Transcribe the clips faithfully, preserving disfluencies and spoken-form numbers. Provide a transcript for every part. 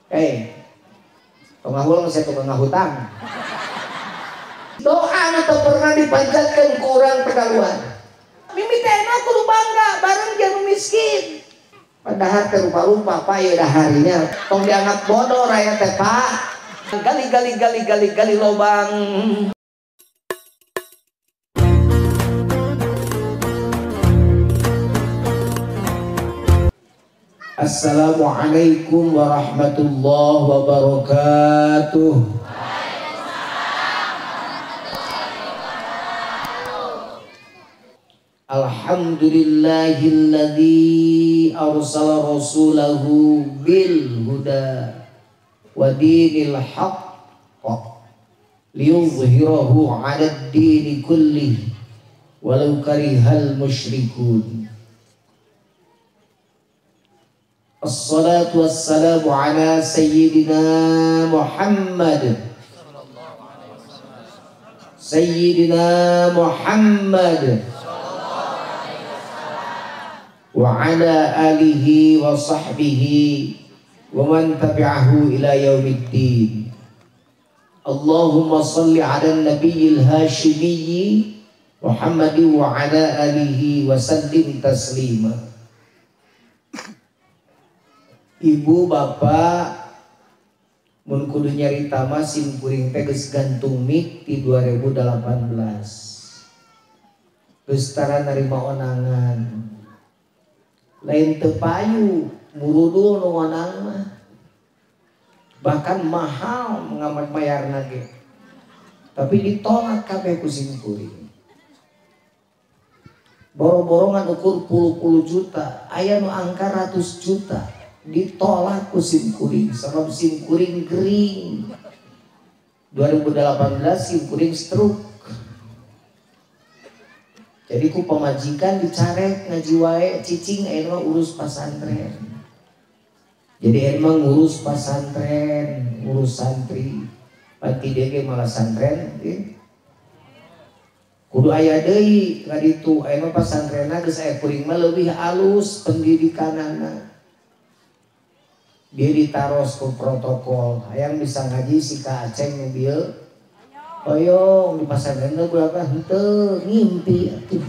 Eh, tengah ulang saya tengah hutang. Doa atau pernah dipanjatkan kurang perdaluan. Mimi tema kudu bangga bareng dia miskin. Padahal terupa-rupa pak ya dah harinya. Tong dianggap bodoh raya teh pak. Gali gali gali gali gali lobang. Assalamualaikum warahmatullahi wabarakatuh. Alhamdulillahilladzi arsala rasulahu bil huda wa dinil haqq liyuzhirahu 'ala ad-din kullih walau karihal musyrikun. Assalatu wassalamu ala sayyidina Muhammad Sayyidina Muhammad wa ala alihi wa sahbihi wa man tabi'ahu ila yaumiddin. Allahumma salli ala nabiyil hashimiyyi Muhammadin wa ala alihi wa sallim taslima. Ibu bapak mun kudu nyarita mah sim kuring teh geus gantung mik di dua ribu delapan belas. Geus tara narima onangan. Lain teu payu murudu nu onang mah. Bahkan mahal mengamat bayarna ge. Tapi ditolak kabeh ku sim kuring. Boro-borongan ukur puluh-puluh juta, aya nu angka ratus juta. Ditolak ku sim kuring sebab sim kuring kering. Dua ribu delapan belas sim kuring stroke. Jadi ku pemajikan dicarek ngaji wae cicing aya mah urus pasantren. Jadi aya mah ngurus pasantren, ngurus santri. Pati dege malah santren eh. Kudu aya deui ka ditu aya mah pasantrenna geus aya kuring mah leuwih alus pendidikanana. Dia ditaros ke protokol hayang bisa ngaji si Kak Aceng mobil oyong di pasantren teh berapa henteu ngimpi atuh.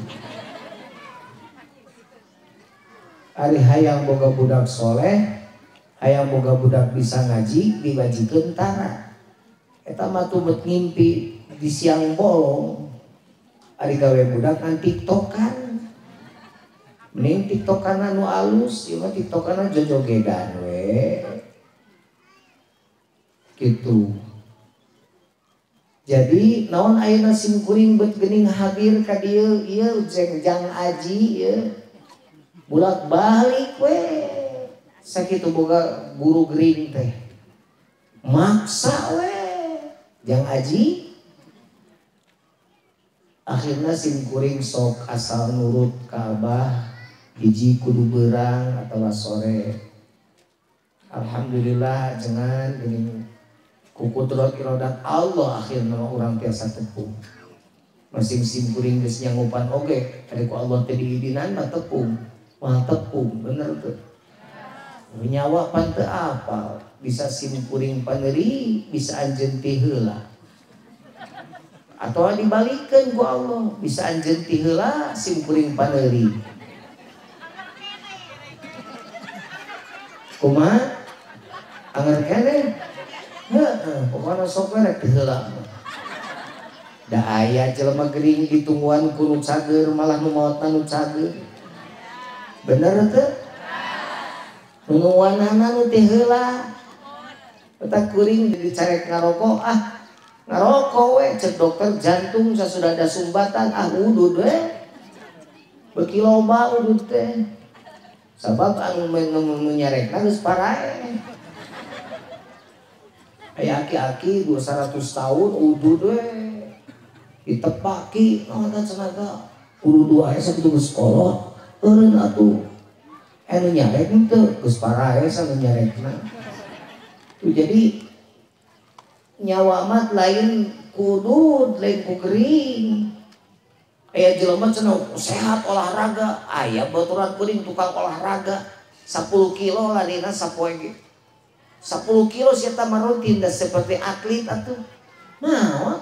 Ari hayang boga budak soleh hayang boga budak bisa ngaji dibajikeun tara eta mah tuh bet ngimpi di siang bolong. Ari gawe budak ngan tiktokan mending tiktokan anu alus ieu mah tiktokan jojogedan we gitu. Jadi naon ayeuna sim kuring beut geuning hadir ka dieu ieu jengjang aji ieu bolak-balik we sakitu boga guru gering teh maksa we jang aji. Akhirna sim kuring sok asal nurut ka abah hiji kudu beurang atawa sore. Alhamdulillah jangan geuning kukudrat iradat Allah akhirna urang tiasa tepung. Masing sim kuring geus nyangupan oge ari ku Allah teh diidinan mah tepung. Mah tepung bener teu. Nyawa pan teu apal, bisa sim kuring paneuri, bisa anjeun ti heula. Atau dibalikeun ku Allah, bisa anjeun ti heula sim kuring paneuri. Kumaha? Anger keneh? Heeh, pokona sok we rek ti heula. Da aya jelema gering ditungguan ku nu cager malah nu maotna nu cager. Bener teu? Nunuanana nu ti heula. Eta kuring dicarek ngarokok ah. Ngarokok we cek dokter jantung sudah ada sumbatan ah udud we. Beuki loba udud teh. Sabab anu menyarekna geus parae. Aya aki-aki dua ratus tahun udud we. Ditepaki naon cenah kudu dua aya sakitu geus kolot. Eureun atuh. Anu nyarek teu geus parae sanu nyarekna. Tuh jadi nyawa mat lain kudu lain ku gering. Aya jelema cenah sehat olahraga, aya baturan kuring tukang olahraga sepuluh kilo ladina sapoe ge. sepuluh kilo sia tah rutin dah seperti atlet atuh. Naon?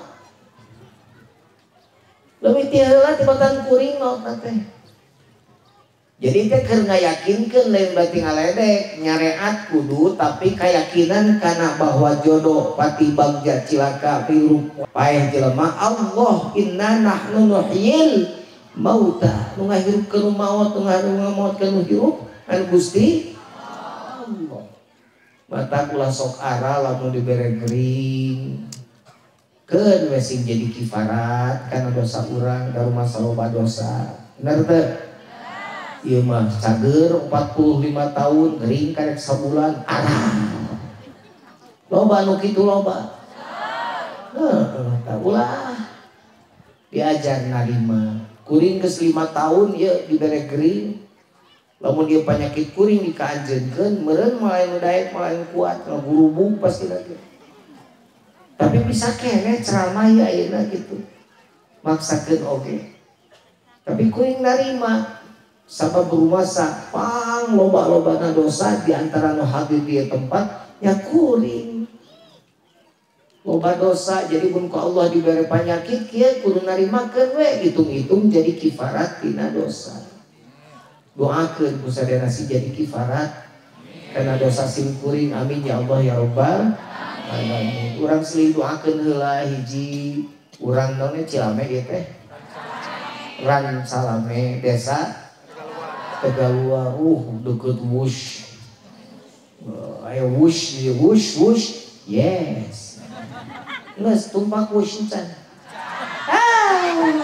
Leuwih ti heula ti batan kuring no teh. Jadi teh keur ngayakinkeun lain berarti ngaledek, nyareat kudu tapi keyakinan kana bahwa jodoh pati bagja cilaka pirup paeh jelema Allah inna nahnu nuhyil mauta nu ngahirupkeun maut nu ngamautkeun hirup anu Gusti Allah. Mata kula sok ara lamun dibere gering keun we sing jadi kifarat kana dosa urang ka rumah saloba dosa. Bener teu? Ieu mah cager empat puluh lima tahun gering karek sabulan arah. Loba anu kitu loba. Heeh, tah ulah diajar narima. Kuring geus lima tahun ieu dibere gering. Lamun dia penyakit kuring dikaanjeunkeun meureun mah anu daek mah anu kuat ngagurubung pasti lagi. Tapi bisa keneh ceramah ieu ayeuna kitu. Maksakeun oge. Tapi kuring narima sabab berumasa pang loba-lobana dosa di antara nu hadir di tempat nya kuring loba dosa. Jadi mun ku Allah dibere panyakit kieu kudu narimakeun we hitung-hitung jadi kifarat tina dosa. Doakeun ku sadayana si jadi kifarat karena dosa sim kuring. Amin ya Allah ya rabbal alamin. Urang seueur doakeun heula hiji urang naon Cilame ieu teh Ran Salame desa Tegaluar, uh, deket wush, uh, ayo wush, wush, wush, yes, nges tumpak wush encan. Ah,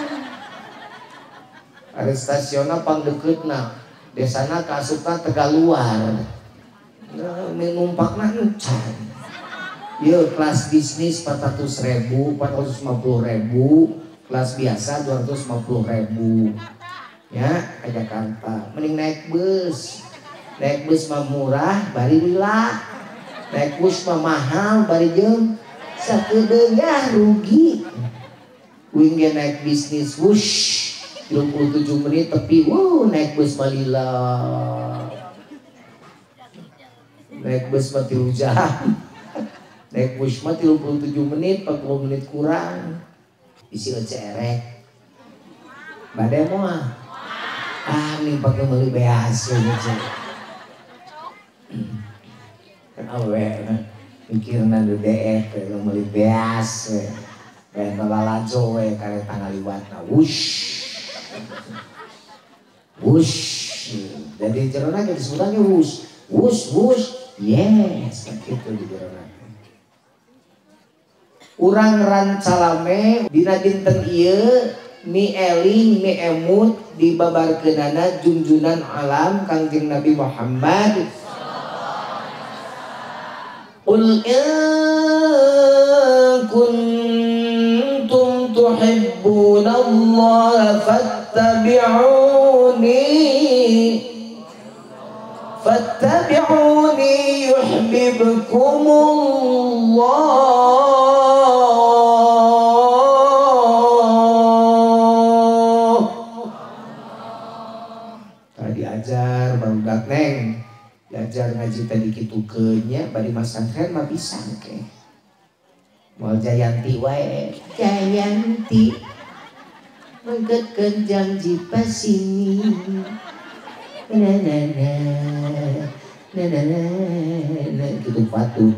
ada stasiunna pang deketna, desana kasupna Tegaluar, nah, numpakna encan. Yo kelas bisnis empat ratus ribu, empat ratus lima puluh ribu, kelas biasa dua ratus lima puluh ribu. Ya ke Jakarta mending naik bus. Naik bus mah murah bari lila, naik bus mah mahal bari jeung sakedeung ya rugi. Uing ge naik bisnis wush dua puluh tujuh menit tapi wow naik bus mah lila. Naik bus mah tilu jam. Naik bus mah tilu puluh tujuh menit, empat puluh menit kurang. Isi cerek. Bade moal ah nih pakai meuli beas gitu kan awe mikirna nu D F kalau meuli beas we kayak nalalajo we kareta ngaliwatna wush wush jadi jerona ge disebutna wush wush wush yes gitu di jerona. Urang Ran Salame dina dinten ieu mi eling mi emut dibabarkeunana junjunan alam Kangjeng Nabi Muhammad. Qul in kuntum tuhibbunallaha fattabi'uni fattabi'uni yuhibbukumullah. Diajar barudak neng diajar ngaji tadi kitu kenya bari masantren mah bisa ke moal Jayanti wae Jayanti menggetkeun janji pasini na na na na na na kitu patut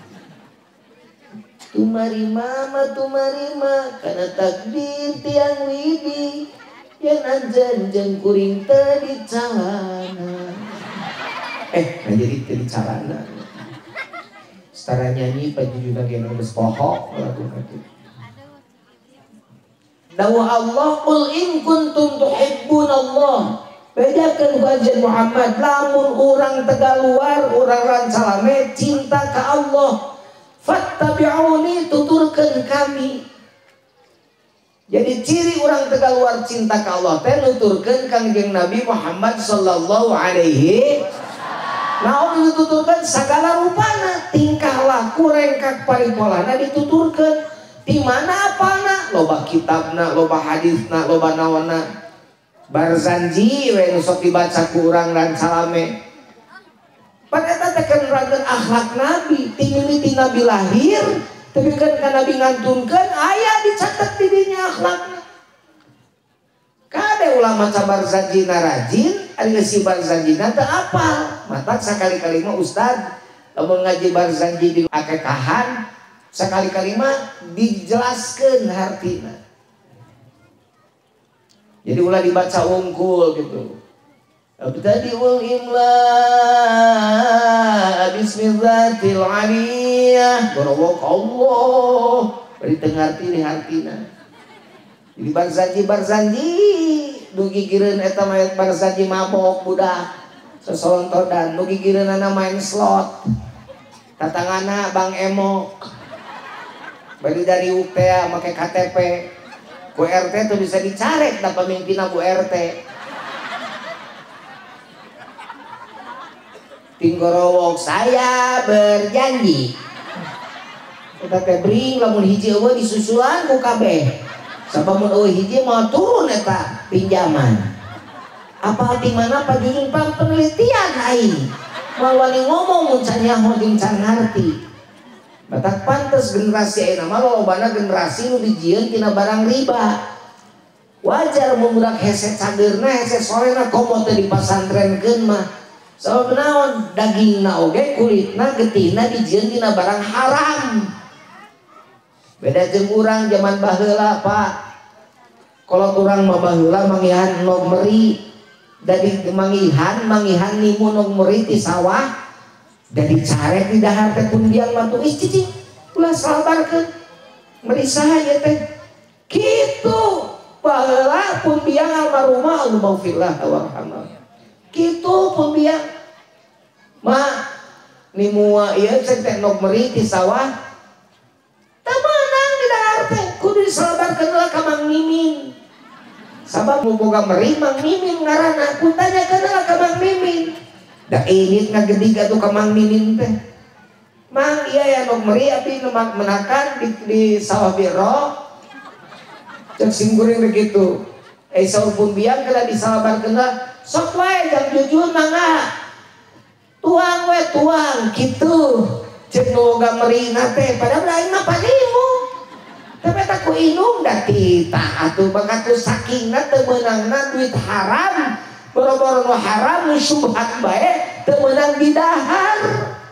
tumarima mah tumarima kana takdir tiang widi yang anjanjang kuring tadi calana eh nah jadi tadi calana setara nyanyi pajujudan yang geus poho lagu itu dawuh Allah qul in kuntum tuhibbunallah bedakeun ku anjeun Muhammad lamun urang Tegaluar urang Ran Salame cinta ka Allah fattabi'uni tuturkeun kami. Jadi ciri orang Tegaluar cinta ke Allah teh nuturkeun Kangjeng Nabi Muhammad sallallahu alaihi naon dituturkeun sagala rupana tingkah laku rengkak paripolana dituturkeun di mana apana loba kitabna loba hadisna loba naonna Barzanji we nu sok dibaca ku urang Ran Salame Pan eta teh kan rangkeun akhlak Nabi, ti mimiti Nabi lahir, tapi kan ka Nabi ngantunkeun aya dicatet di dinya akhlakna. Kade ulama sabar zanjina rajin, ari geus sibar zanjina teu apal. Matak sakali-kali mah ustad lamun ngaji bar zanji di akekahan, sakali-kali mah dijelaskeun hartina. Jadi ulah dibaca wungkul gitu. Abtadiul imla bismillatil aliyah gorowok Allah beri tengarti di hartina. Jadi barzanji barzanji dugi gireun eta mah barzanji mabok budak sesolontodan dugi gireunana main slot tatangana Bang Emo bari dari U P A make K T P ku R T tuh bisa dicarek da pemimpinna Bu R T. Tinggorowok saya berjanji kita kebring lamun hiji eueuh disusulan ku kabeh sabamun eueuh hiji mau turun eta pinjaman apa di mana Pak Jujun Pak penelitian aing mau wani ngomong mun can nyaho jeung can ngarti batak pantes generasi ayeuna mah lobana generasi nu dijieun tina barang riba wajar mun budak hese cageurna hese sorena komo teu dipasantrenkeun mah sabab naon dagingna oge kulitna getina dijieun tina barang haram. Beda jeung urang zaman baheula Pak. Kalau urang mah baheula mangihan nomeri dari mangihan mangihan nimu nomeri ti sawah dari carek di dahar teh pundiang mah tuh ih cicing ulah sabarkeun meuli saha ieu teh kitu baheula pundiang almarhumah Allahu fillah warhamah. Kitu pun dia mak nimua ieu cek teh nomeri ti sawah teu meunang di dahar teh kudu disalabarkeun heula ka Mang Mimin sabab nu boga meri Mang Mimin ngaranna kutanyakeun heula ka Mang Mimin da init ngagedig atuh ka Mang Mimin teh Mang iya ya nomeri abdi nu menakan di, di sawah biro cek singguring begitu eh saur pun biang kala disalabarkeun heula sok wae jang jujur mangga tuang we tuang gitu cek boga merina teh padahal lain mah panimu tapi eta ku inung da titah atuh bakatu sakingna teu meunangna duit haram boro-boro nu haram nu syubhat bae teu meunang di dahar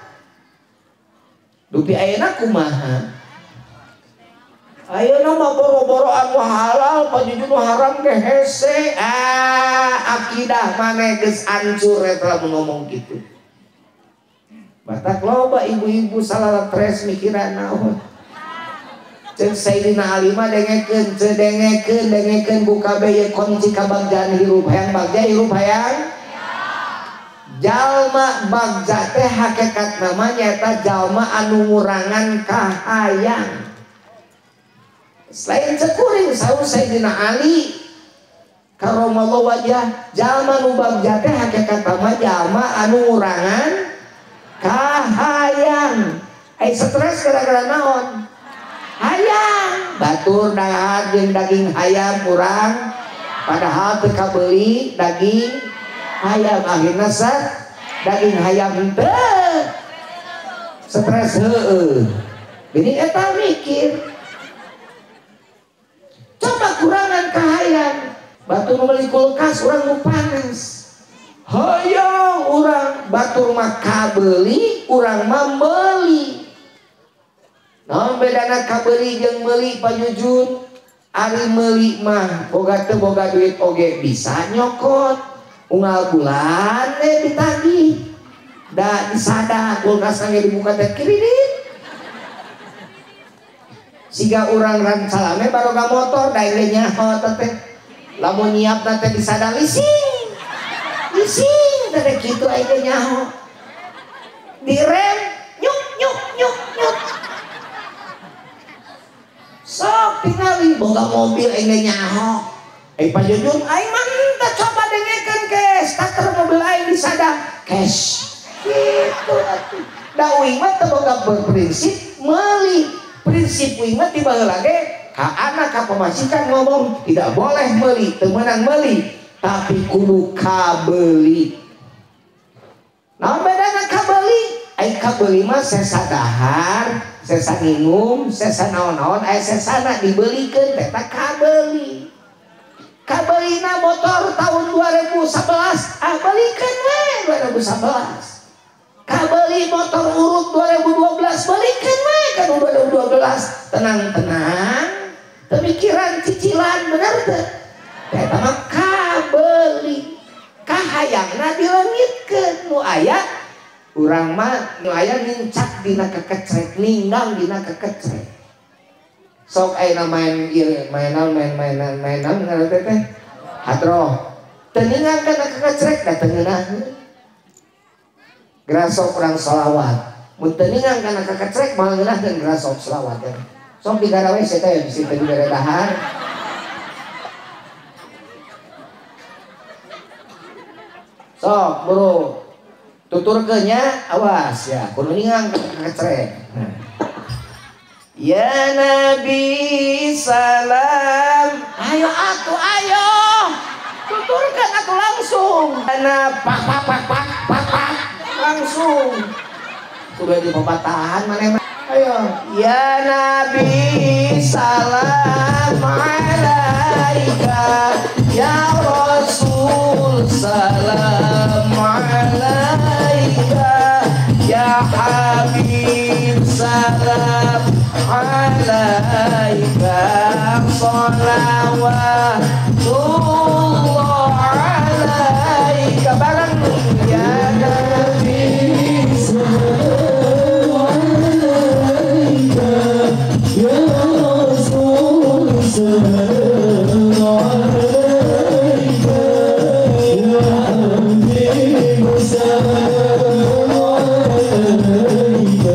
dupi ayeuna kumaha ayeuna mah boro-boro anu halal pajujun nu haram ge hese ah akidah maneh geus hancur eta mun ngomong kitu batak loba ibu-ibu salalatres mikiran naon ceuk Sayyidina Ali mah dengekeun teu dengekeun dengekeun ku kabeh ye kunci kabagjan hirup hayang bagja hirup hayang jalma bagja teh hakikat nama nyaeta jalma anu ngurangan kahayang. Selain cekuring saur Sayyidina Ali karamallahu wajah jalma nu bagja teh hakikat nama jalma anu ngurangan kahayang. Ai stres gara-gara naon? Hayang. Batur dahar jeung daging hayam kurang padahal teu kabeuli daging hayam akhirna sa daging hayam teu stres heueuh. Jadi eta mikir coba kurangan kahayang batu membeli kulkas urang nu panas hayang urang batur mah kabeli urang mah meuli naon bedana kabeli jeung meuli pajujun ari meuli mah boga teu boga duit oge bisa nyokot unggal bulan eh ditagih da disada kulkas ge dibuka teh kredit siga urang ransalame baroga motor da ge nyaho teh lamun nyiapna teh disada lising lising teh kitu aya nyaho direm nyuk nyuk nyuk nyuk sok tingali boga mobil enge nyaho eh pajujun aing mah teu coba dengekeun cash starter mobil aing disada cash gitu atuh da uing mah teu boga berprinsip meuli prinsip uing mah tiba heula ge ka anak ka pamajikan ngomong tidak boleh meuli teu meunang meuli tapi kudu kabeuli Naon bedana kabeli? Ai kabeli mah sesa dahar, sesa minum, sesa naon-naon, aya sesana dibelikeun eta kabeli. Kabelina motor tahun dua ribu sebelas, ah belikeun we dua ribu sebelas. Kabeli motor urut dua ribu dua belas, belikeun we ka dua ribu dua belas. Tenang-tenang, pemikiran cicilan bener teu? Eta mah kabeli. Kahayangna dilengitkeun nu aya urang mah nu aya nincak dina kekecrek, ninggang dina kekecrek. Sok ayeuna main ieu mainan main-mainan mainan ngaran teh teh hadroh. Teu ninggang kana kekecrek da teu ngeunaheun. Geura sok urang shalawat. Mun teu ninggang kana kekecrek moal ngeunaheun geura sok shalawat. Sok digarawe saya teh bisi teu digara dahar. Sok buru tuturkeunnya awas ya kudu ningang kecrek. Nah. Ya Nabi salam, ayo atuh ayo tuturkeun atuh langsung. Ana pak pak pak pak pak pak langsung. Kudu di pepatahan maneh mah. Ayo ya Nabi salam alaika ya Rasul salam alaika ya Habib salam alaika sholawatullah alaika barang ya Nabi salam alaika ya Rasul salam alaika ya Habib salam alaika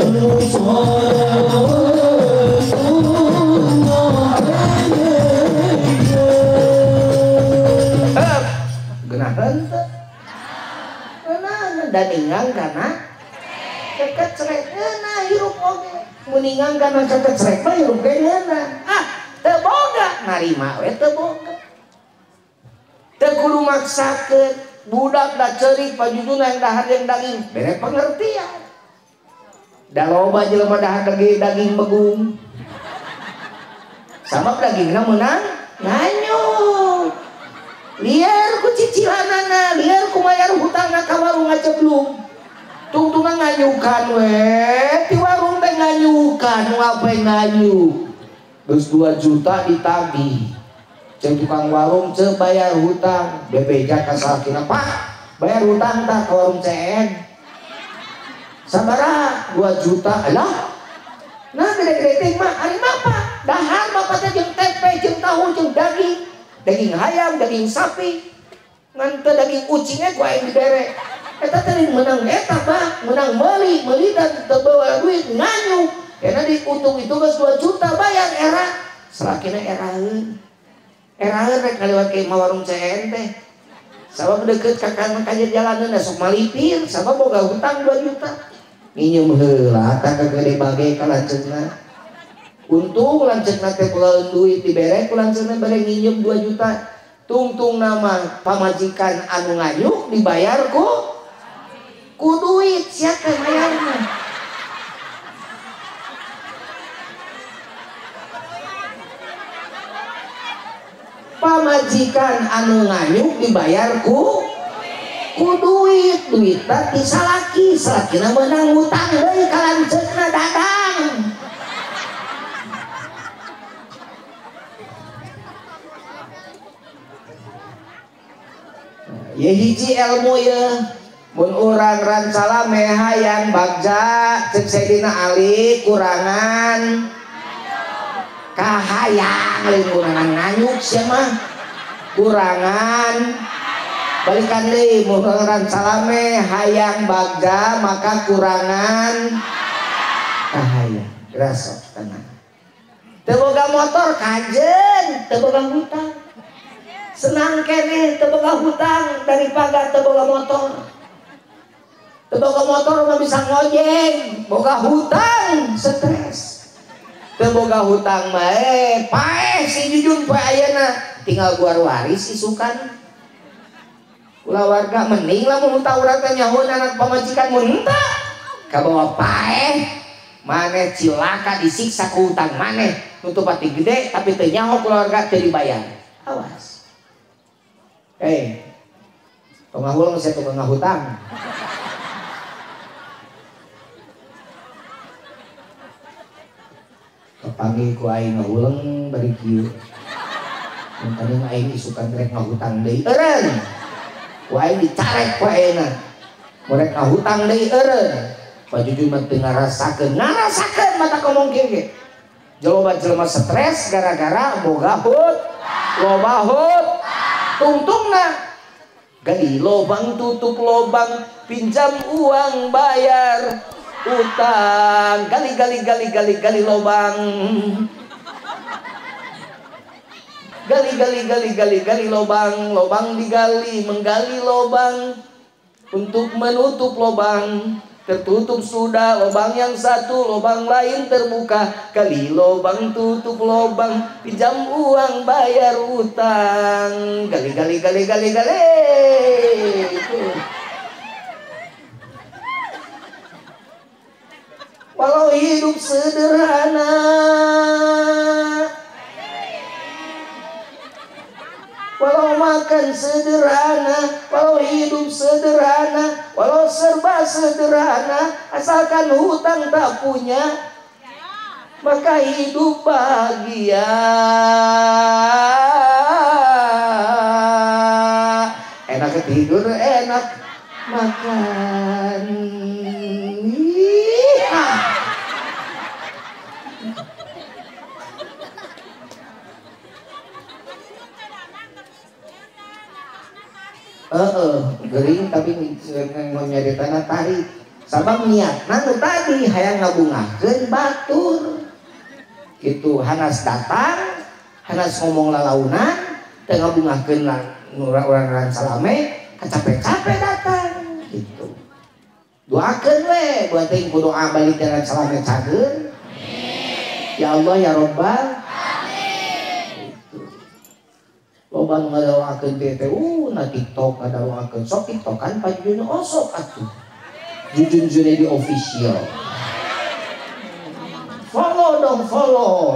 dan ingang karena kekecrek nah hirup oge muningang karena kekecrek mah hirup ge ngeunah ah teu boga narima we teu boga teu kudu maksakeun budak da ceurik pajujuna yang dahar yang daging bere pengertian da loba jelema dahar daging daging begung sabab dagingna meunang nganyut liar ku cicilanana liar ku mayar hutangna ka warung ngaceblung tungtungan nganyukan we ti warung teh nganyukan ngapain nganyuk geus dua juta ditagih cek tukang warung cek bayar hutang bebeja ka salakina pak bayar hutang tak ke warung C N sabaraha dua juta alah nah gede-gede mah ari apa dahar bapak teh jeung tempe jeung tahu jeung daging daging ayam, daging sapi ngan teu daging ucingnya ku aing dibere eta teh menang eta bah menang meuli meuli dan teu bawa duit nganyuk karena diuntung itu geus dua juta bayar era salakina eraheun eraheun rek kaliwat ke warung C N teh sabab deukeut ka kana kajer jalaneun sok malipir sabab boga hutang dua juta nginjem heula tah kagede bage ka lanceukna untung lanceukna teh pulaeun duit dibere ku lanceukna bare nginjem dua juta tungtung nama pamajikan anu nganyuk dibayar ku ku duit siapa bayarna pamajikan anu nganyuk dibayar ku ku duit duit teh salaki salakina meunang hutang deui ka lanceukna dadang ya hiji ilmu ya mun urang ransalame hayang bagja cek Sayyidina Ali kurangan kahayang lain kurangan nganyuk sia mah kurangan balikan deui mun urang ransalame hayang bagja maka kurangan kahayang rasok tenang teu boga motor kajen teu boga hutang senang kene teu boga hutang daripada teu boga motor teu boga motor mah bisa ngojek boga hutang stres teu boga hutang mah eh paeh si jujun poe ayeuna tinggal guar waris isukan ulah warga mending lamun urang teh nyahoan anak pamajikan mun henteu kabawa paeh maneh cilaka disiksa ku utang maneh nutup pati gede tapi teu nyaho keluarga teu dibayar. Awas. Hei. Tong ngahuleng saya tukang ngahutang. Kepanggil ku aing ngahuleng bari kieu. Mun tadi aing isukan rek ngahutang deui eureun. Ku aing dicarek ku ayeuna. Mun rek ngahutang deui eureun. Pajujur mah teu ngarasakeun, ngarasakeun mata ngomong kieu ge. Jelema jelema stres gara-gara boga hut, loba hut. Tungtungna gali lobang tutup lobang, pinjam uang bayar utang, gali gali gali gali gali lobang, gali gali gali gali gali lobang, lobang digali menggali lobang untuk menutup lobang. Tertutup sudah lobang yang satu, lobang lain terbuka. Gali lobang tutup lobang, pinjam uang bayar utang. Gali gali gali gali gali. Walau hidup sederhana, walau makan sederhana, walau hidup sederhana, walau serba sederhana, asalkan hutang tak punya, maka hidup bahagia. Enak tidur, enak makan. Heeh, gering tapi nyari tanah tarik. Sabab niat nanu tadi hayang ngabungakeun batur. Kitu hanas datang, hanas ngomong lalaunan, teu ngabungakeun urang-urang salame, kacapek-capek datang gitu. Doakeun we, buat teuing ku doa balik dengan salame cageun. Ya Allah ya Rabbal. Loba ngadawakeun T T U na TikTok ngadawakeun sok TikTokan pajudina osok atuh. Jujun Junaidi official. Follow dong follow.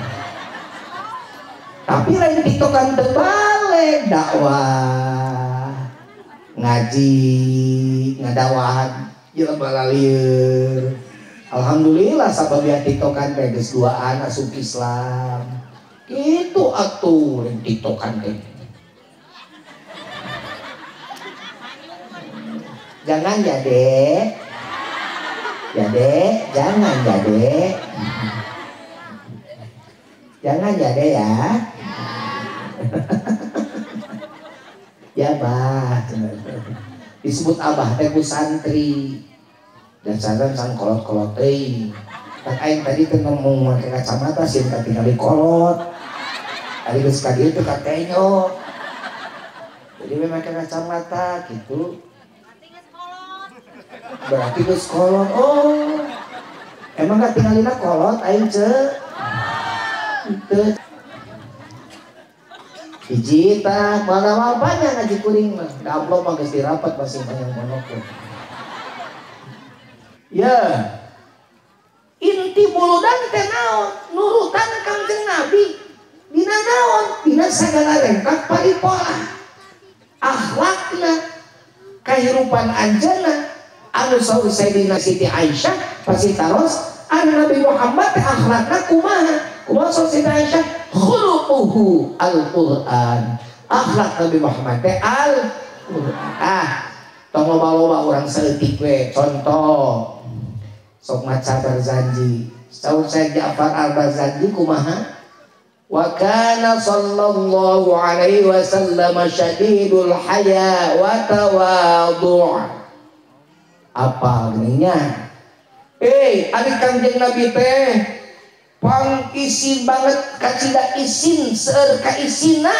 Tapi lain TikTokan teu balik dakwah. Ngaji, ngadawahan jelema laleur. Alhamdulillah sababnya TikTokan teh geus duaan asup Islam. Itu atuh yang tiktokan teh. Jangan ya dek, ya dek, jangan ya dek, jangan ya dek ya, ya bah, disebut abah teh ku santri, dan sadar sang kolot-kolot teh. Tak aing tadi kan ngomong pakai kacamata sih tapi kali kolot. Kali geus ka dieu teh katenyo. Jadi memang pakai kacamata gitu. Berarti geus kolot. Oh. Emang gak tinggalina kolot aing ce. Teu. Hiji tah mana apanya ngaji kuring mah. Da amplop mah geus dirapat masing panjang monokul. Ya. Inti buludan teh naon? Nurutan Kangjeng Nabi. Dina naon? Dina sagala rengkak paripola. Akhlakna, kahirupan anjeunna, anu saur Sayyidina Siti Aisyah pasti taros anu Nabi Muhammad teh akhlakna kumaha? Kumaha saur Siti Aisyah? Khuluquhu al-Qur'an. Akhlak Nabi Muhammad teh al-Qur'an. Ah, tong loba-loba urang saeutik we contoh. Sok maca Barzanji. Saur Syekh Ja'far Al-Barzanji kumaha? Wa kana sallallahu alaihi wasallam syadidul haya wa tawadhu'. Apa geuninnya? Eh, ari Kangjeng Nabi teh pangkisin banget kacida isin seueur ka isina.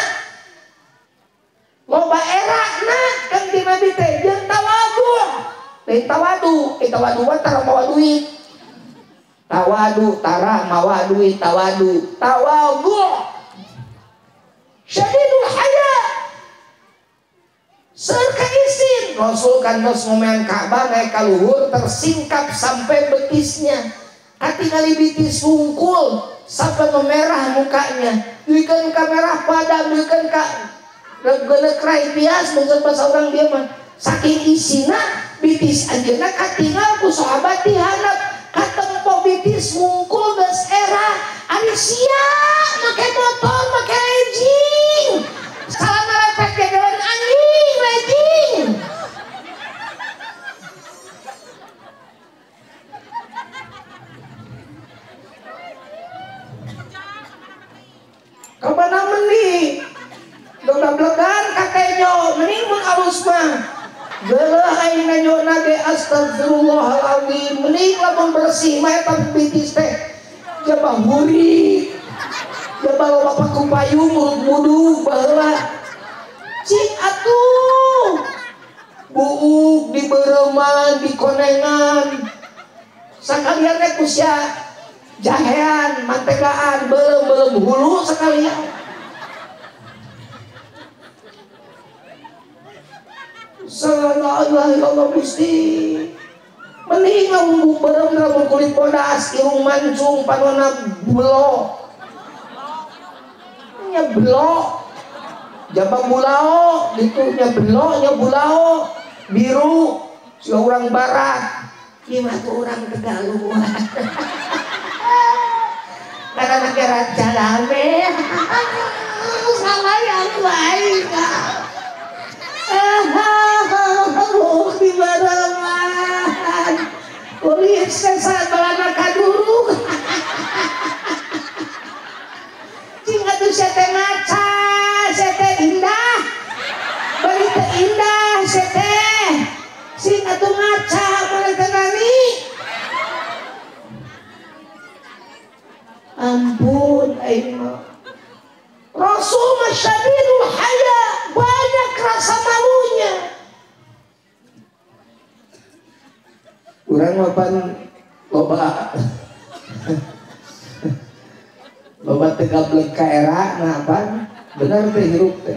Loba erakna Kangjeng Nabi teh jeung tawadhu'. Teh tawadu, eh tawadu wa tara mawa duit. Tawadu tara mawa duit tawadu. Tawadu. Syadidul haya. Serka isin Rasul kantos ngomean Ka'bah naik ka luhur tersingkap sampai betisnya. Katingali bitis sungkul sampai memerah mukanya. Duikeun ka merah padam, duikeun ka geuleuh rai pias beungeut bahasa urang dia mah. Saking isina bitis anjeunna katingal ku sahabat dihandap katempo bitis mungkul geus era ari sia make motor make rejing. Salah ngarepet gegeran anjing rejing. Kabana meni dongda blegan kakenyo mending mun alus mah geuleuh ayeuna nyona ge astagfirullahalazim mending lamun bersih mah eta bitis teh jabah huri jabah loba paku payung mudug baheula cik atuh buuk di beureman di konengan sakalian teh ku sia jahean mantegaan belum-belum hulu sekalian. Sallallahu Allah Gusti mending ngambuk bareng rambut kulit bodas irung mancung panona bulok nya belok jabang bulao gitu nya belok nya bulao biru si orang barat gimana tuh orang Tegaluh karena negara jalame salah yang baik ah di barengan kulit sesat balana kaduruk cing atuh sete ngaca sete indah bari teu indah sete sing atuh ngaca bari teu nani. Ampun aing mah Rasul masyadidul haya banyak rasa malunya. Urang mah pan loba loba teu gablek ka era nah pan bener teh hirup teh.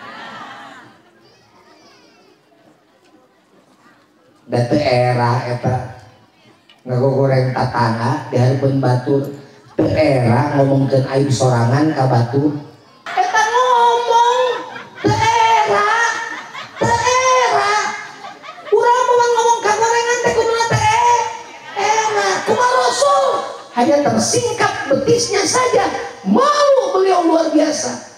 Da teu era eta ngagogoreng tatangga di hareupeun batur. Teu era ngomongkeun aib sorangan ka batur. Eta ngomong teu era, teu era. Urang mah ngomong ka gorengan teh kuduna teh era. Kumaha Rasul hanya tersingkap betisnya saja malu beliau luar biasa.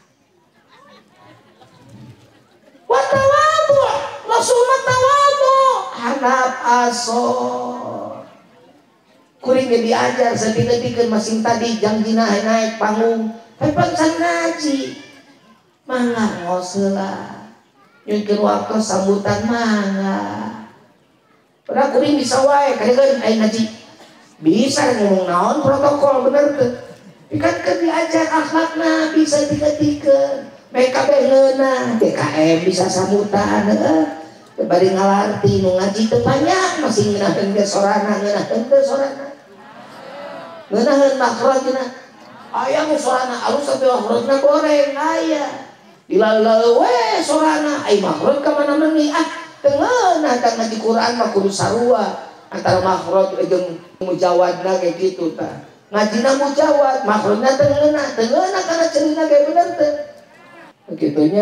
Wa tawadu, Rasul mah tawadu, hanap asor. Kuring ge diajar sadeuk-deuk masing tadi jangjina naik panggung tapi pancan ngaji mangga ngos heula nyunkeun waktu sambutan mangga padahal kuring bisa wae kadegeun aya ngaji bisa ngomong naon protokol bener teu pikeun diajar akhlakna bisa tiga-tiga mereka beungeuna D K M bisa sambutan heeh bari ngalarti nu ngaji teu banyak masih ngeunaheun ge sorana ngeunaheun teu sorana ngeunaheun makhrajna aya nu sorana alus sampai makhrajna goreng aya dilaleu we sorana ai makhraj ka mana meuni ah teu ngeunah da ngaji Quran mah kudu sarua antara makhraj jeung mujawadna kayak gitu tah ngajina mujawad makhrajna teu ngeunah teu ngeunah kana ceurina ge bener teu begitunya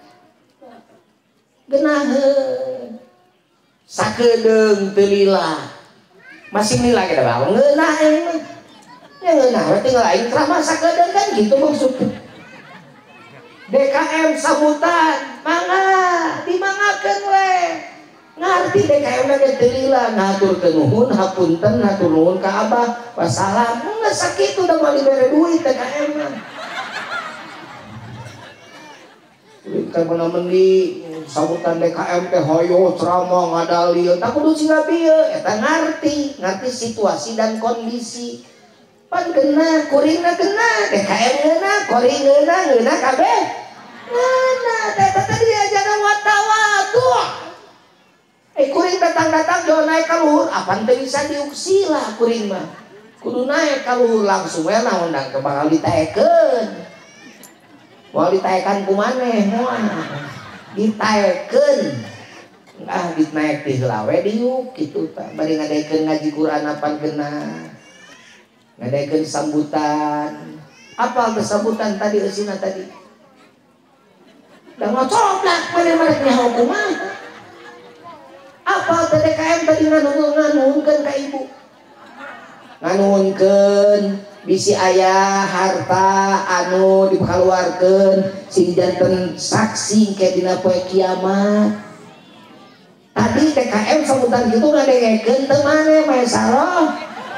geunaheun sakedeung teu lila masih lila kita bawa ngeunah aing mah ya ngeunah tinggal aing ceramah sakedeung kan gitu maksudnya. D K M sambutan mangga dimangakeun we ngarti D K M ge teu lila ngaturkeun nuhun hapunten hatur nuhun ka Abah wassalam geus sakitu da mah dibere duit D K M mah kan mana mendi sambutan D K M teh hoyo ceramah ngadalil tak kudu siga bieu eta ngarti ngarti situasi dan kondisi pan geuna kuringna geuna D K M geuna kuring geuna geuna kabeh geuna eta tadi diajaran watawadu eh kuring datang-datang jauh naik ka luhur apan teu bisa diuksi lah kuring mah kudu naik ka luhur langsung we naon da bakal ditaekeun mau ditaekan ku maneh moal ditaekeun ah dinaek di heula we diuk kitu tah bari ngadaekeun ngaji Quran apan geuna ngadaekeun sambutan apal teh sambutan tadi eusina tadi da ngocoblak mere-mere nyaho kumaha apal teh D K M tadi nganuhunkeun ka ibu nganuhunkeun bisi aya harta anu dikeluarkeun sing janten saksi ke dina poe kiamat tadi D K M sambutan kitu ngadengekeun teu maneh mae saroh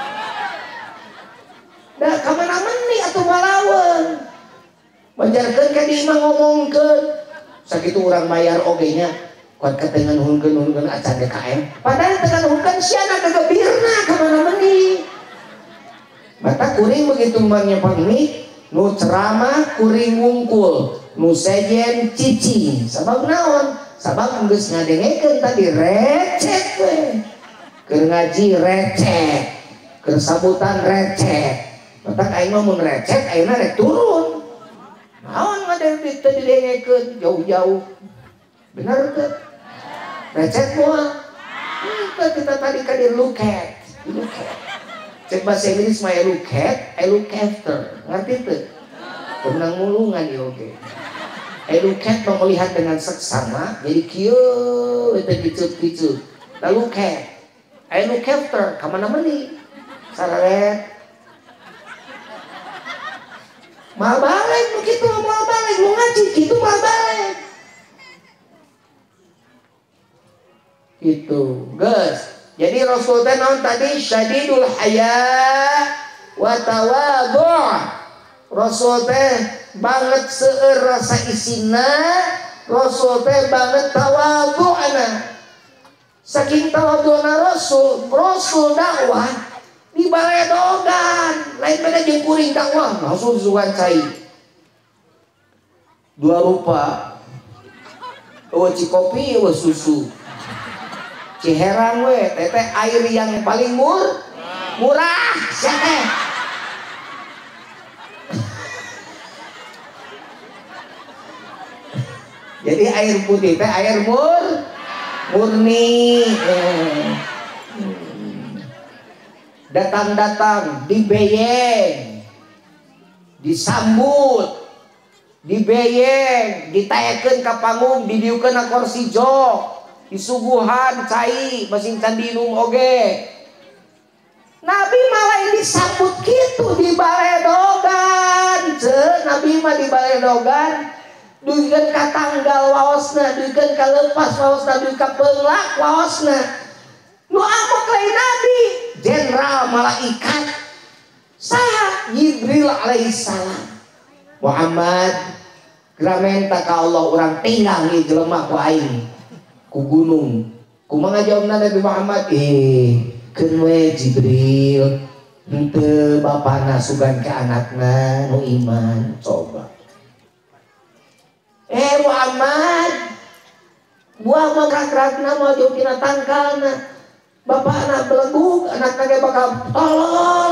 da kamana meni atuh malaweun wajarkeun ka di imah ngomongkeun sakitu urang mayar oge nya kuat katengan nuhunkeun-nuhunkeun acan D K M padahal teu nuhunkeun siana gegebirna kamana meni mata kuring begitu menyepang mik nu ceramah kuring wungkul nu sejen cicing sabab naon sabab geus ngadengekeun tadi receh we keur ngaji receh keur sambutan receh mata aing mah mun receh ayeuna rek turun naon ngadeng teu didengekeun jauh-jauh bener teu receh moal kita kita tadi ka di luket luket cek bahasa Inggris mah I look at, I look after, ngerti tuh? Tenang mulungan ya oke. I look at melihat dengan seksama, jadi kieu, itu kicu-kicu. Lalu cat, I look after, kemana meni? Sararet. Mal balik begitu, mal balik, mau ngaji gitu mal balik. Gitu, guys. Jadi Rasul teh naon tadi syadidul haya wa tawadhu'. Rasul teh banget seueur rasa isina, Rasul teh banget tawadhu'na. Saking tawadhu'na Rasul, Rasul dakwah di baledogan, lain beda jeung kuring dakwah, langsung sugan cai. Dua rupa. Eueuh cikopi, eueuh susu. Ciherang we, teteh air yang paling mur, murah, siapa? Jadi air putih teh air mur, murni. Datang-datang dibeyeng, disambut, dibeyeng, ditayakeun ka panggung, didieukeun na kursi jok. Disuguhan cai masing candinung oge Nabi malah disambut gitu di baledogan ce Nabi mah di baledogan duikeun ka tanggal waosna duikeun ka leupas waosna duikeun ka peunglak waosna nu amok lain Nabi jenderal malaikat saha Jibril alaihissalam Muhammad gramenta ka Allah urang tinggal ieu jelema ku aing ku gunung kumaha jawabna Nabi Muhammad eh keun we Jibril henteu bapana sugan ke anakna nu iman coba eh Muhammad buah mah krak-krakna mau jauh tina tangkalna bapana beleguk anakna ge bakal tolol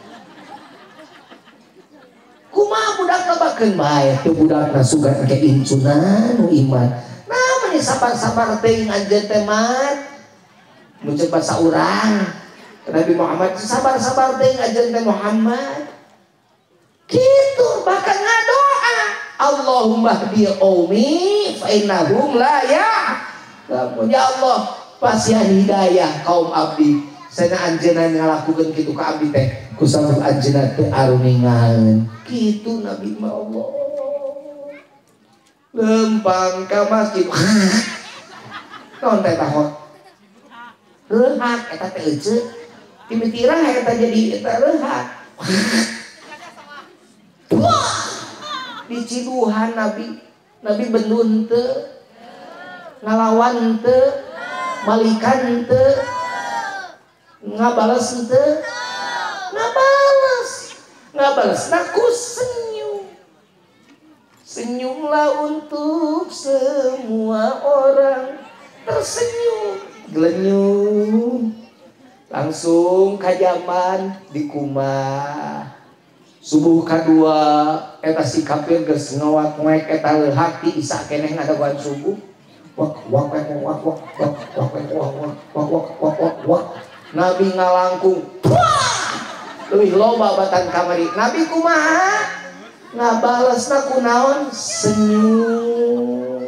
kumaha budak tabakeun bae teu budakna sugan ke incuna nu iman namanya sabar-sabar teuing anjeun teh mat muncul bahasa urang Nabi Muhammad sabar-sabar teuing anjeun teh Muhammad kitu bahkan ngadoa Allahumma hdi qaumi fa innahum la ya'lamun ya Allah pasihan hidayah kaum abdi sana anjeunna ngalakukeun kitu ka abdi teh kusabab anjeunna teu aruningaeun kitu Nabi mah Allah lempang ke masjid non teh tahot rehat eta teh euceut timitirah eta jadi eta rehat diciduhan Nabi Nabi bendun teu ngalawan teu malikan teu ngabales teu ngabales ngabales naku senyum senyumlah untuk semua orang tersenyum gelenyum langsung kajaman di kumah subuh kedua eta si kafir geus ngawak-ngawek eta leuhak ti isa keneh ngadaguan subuh wak wak wak wak wak wak wak wak wak wak wak wak wak. Nabi ngalangkung, lebih loba batan kamari. Nabi kumaha ngabalesna kunaon senyum.